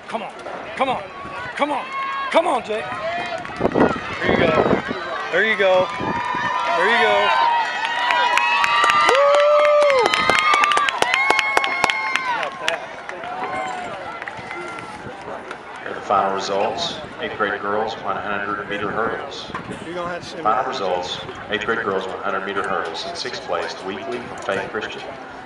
Come on. Come on. Come on. Come on, Jake. There you go. There you go. There you go. Here are the final results. 8th grade girls 100-meter hurdles. Final results, 8th grade girls 100-meter hurdles. In 6th place, Wheatley from Faith Christian.